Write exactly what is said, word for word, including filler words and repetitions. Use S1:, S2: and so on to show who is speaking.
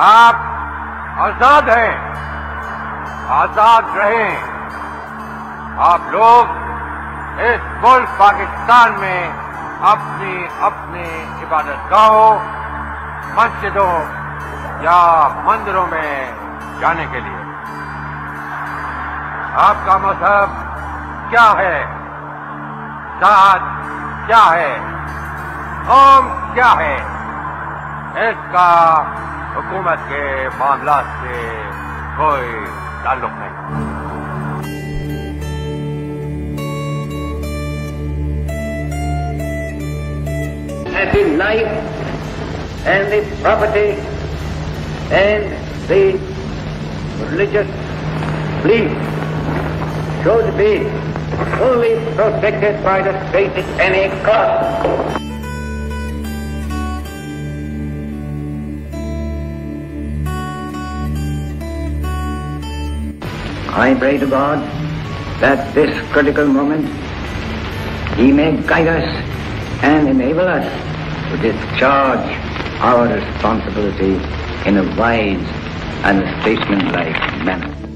S1: आप आजाद हैं, आजाद रहें। आप लोग इस मुल्क पाकिस्तान में अपनी अपनी इबादतगाहों, मस्जिदों या मंदिरों में जाने के लिए। आपका मजहब क्या है, जात क्या है, कौम क्या है, इसका हुकूमत के मामलात से कोई ताल्लुक नहीं।
S2: And the life and the property and the religious belief should be fully protected by the state at any cost. I pray to God that this critical moment He may guide us and enable us to discharge our responsibility in a wise and statesmanlike manner.